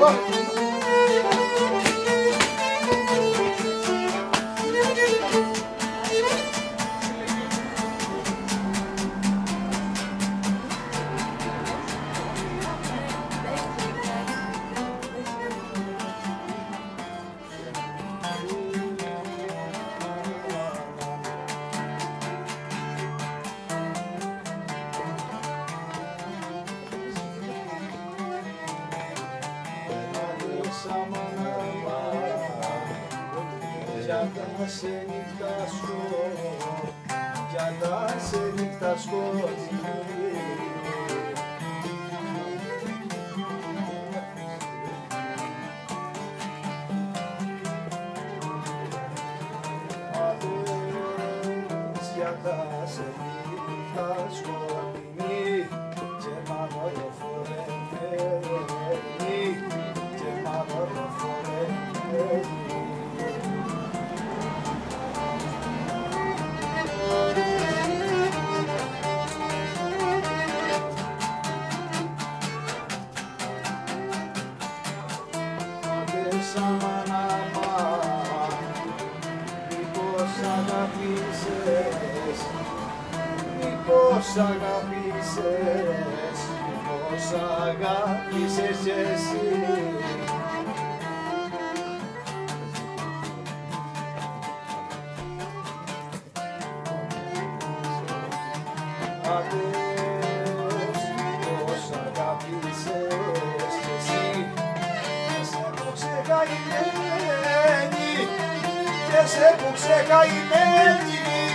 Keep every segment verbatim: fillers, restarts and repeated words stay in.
Για τα σε νύχτα σκοτεινή, για τα σε νύχτα σκοτεινή. Αδες για τα σε νύχτα σκοτεινή και μαύρο φορεμένη, και μαύρο φορεμένη. Μήπως αγάπησες, μήπως αγάπησες, μήπως αγάπησες εσύ. Άντες, μήπως αγάπησες εσύ. Σε που ξεκαημένη, και σε που ξεκαημένη.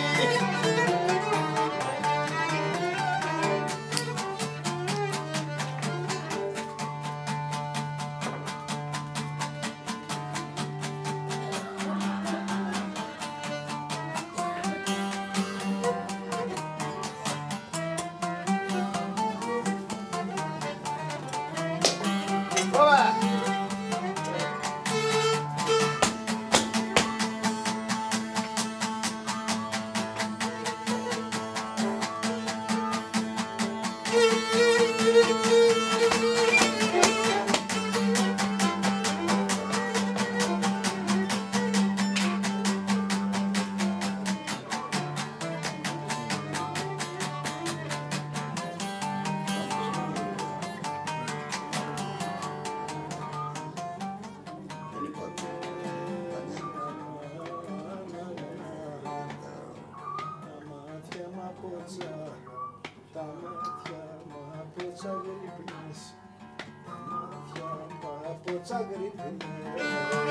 Τα μάτια μου από τσαγρυπνές, τα μάτια μου από τσαγρυπνές.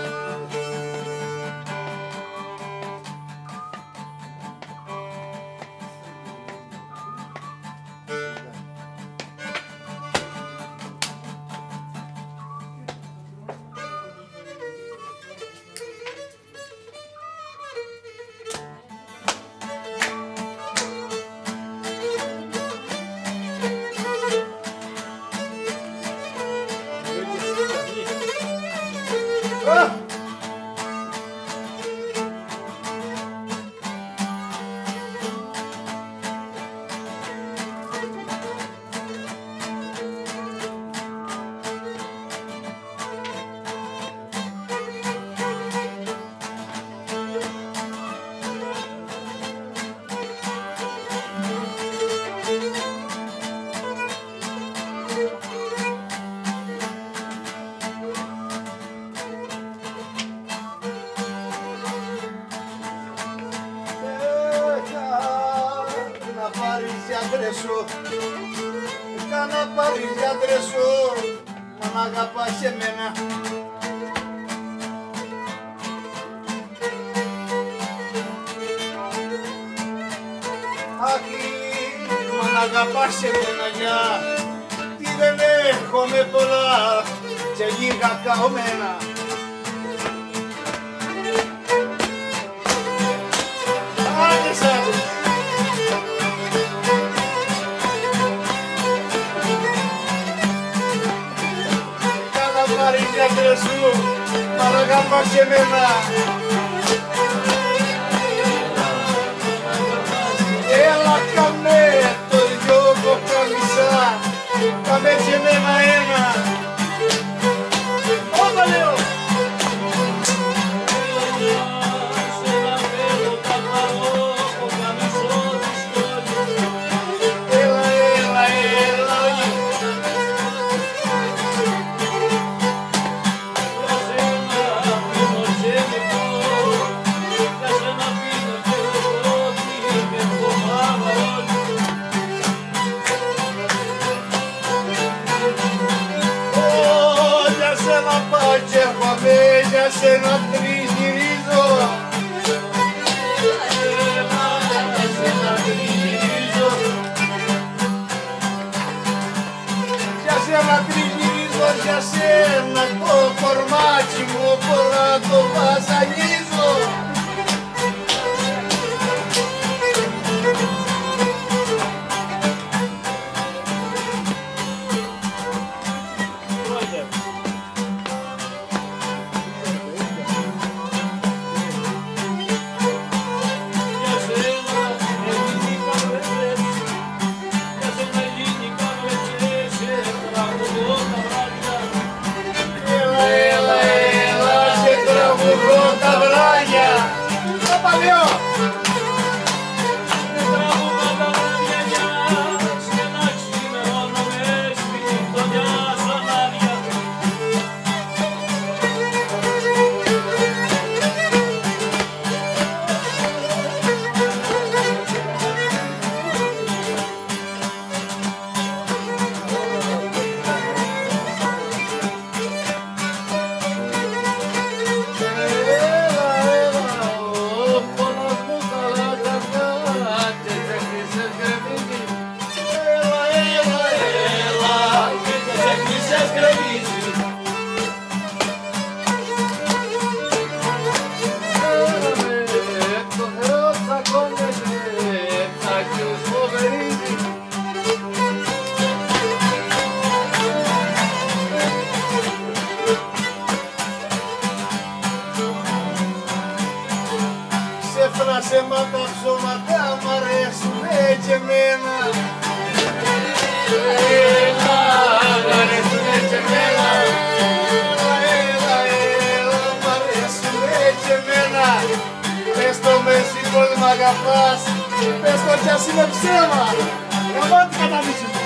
Είχα να πάρεις γιατρέ σου, να μ' αγαπάς εμένα. Αχ, μα να αγαπάς εμένα, γιατί δεν έχομαι πολλά και λίγα καωμένα. Άντε σ' πάρεις γιατρέ σου, μα να αγαπάς εμένα. Έλα κάμε το δυο κοκκαλισά, κάμε και εμένα ένα. έρχομαι για σένα τριγυρίζω. Για σένα τριγυρίζω. Για σένα τριγυρίζω, για σένα το κορμάκι μου πολλά το βασανίζω. Σε μα τα ψώματα μ' αρέσουνε και εμένα. Έλα, μ' αρέσουνε και εμένα. Έλα, έλα, έλα, μ' αρέσουνε και εμένα. Πες το με εσύ πως μ' αγαπάς, πες το κι ας είναι ψέμα. Γαμάτι καταδείξου μου.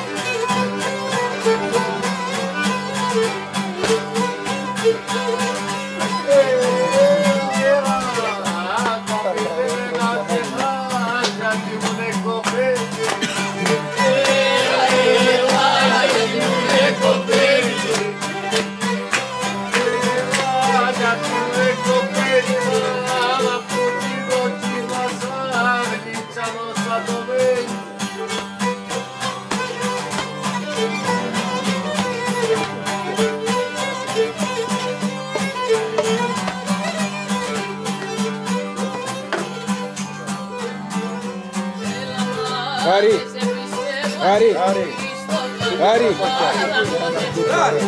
Gari, Gari, Gari, Gari.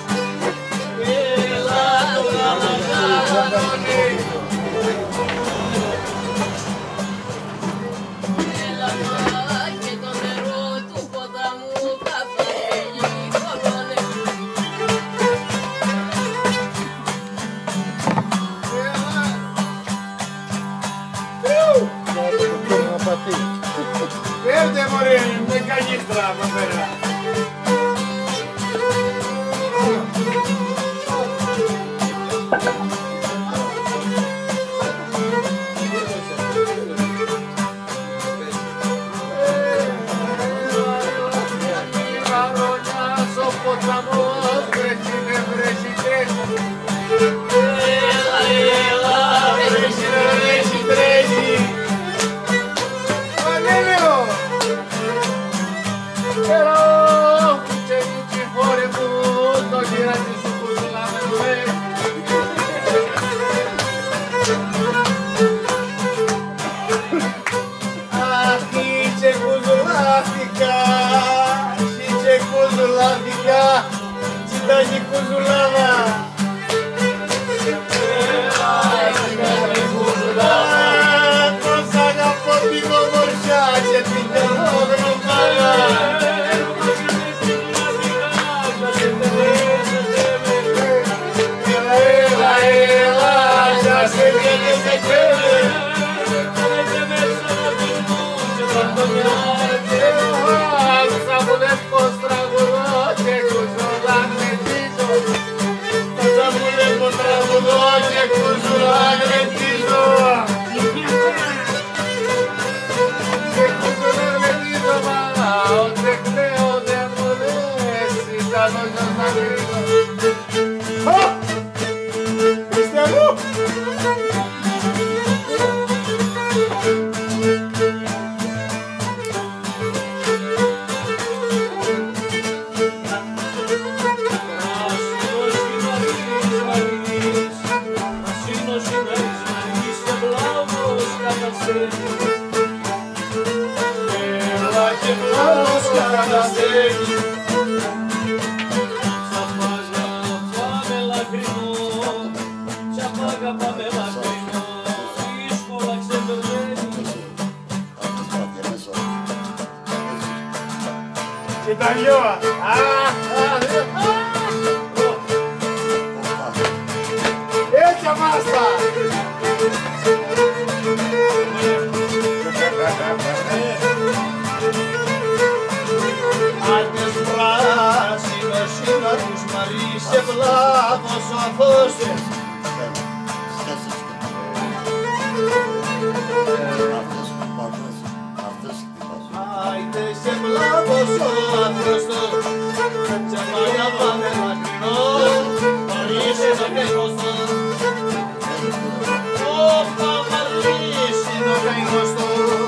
Πέρτε μωρέ, με κάνεις τράβα πέρα. Συνταγή κουζουλάδα. Πώς αγαπώ την ομορφιά και την καλόγνωμάδα. Έλα, έλα, για σε βγαίνει σε κρέμε. Θα μου λες πως τραγουδώ και κουζουλά γλεντίζω. Θα μου λες πως τραγουδώ και κουζουλά γλεντίζω. Και κουζουλά γλεντίζω, μα ούτε κλαίω δεν μου λες. Ήταν ο γιος να κρίνω. Αλλιώ. Έτσι αμάστα. Άντες πράσινος είναι τους Μαρί σε βλάβος ο αθώος. Άιντε σε βλάβος ο αθώος και μάγια πάμε μακρινό Μαρίσι το καίγωστο Όπα Μαρίσι το καίγωστο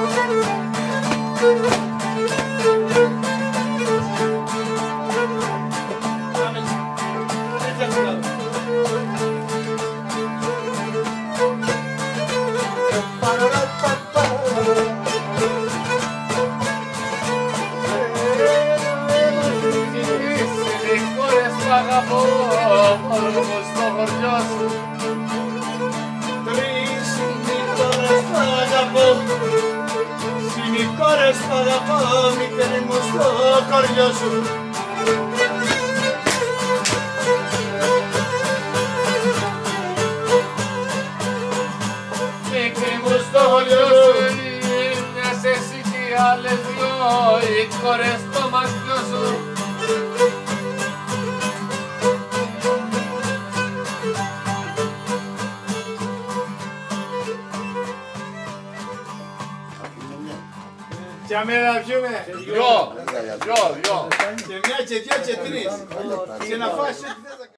αγαπώ μόνο στο χωριό σου. Τρεις μητώρες που αγαπώ, συνικόρες που αγαπώ, μικρή μου στο χωριό σου. Μικρή μου στο χωριό σου, μιας εσύ και άλλες δυο, οι κόρες στο μάτιο σου. Και αμένα πιούμε. Δυο, δυο, δυο. Και μια και δυο και τρεις. Και να φας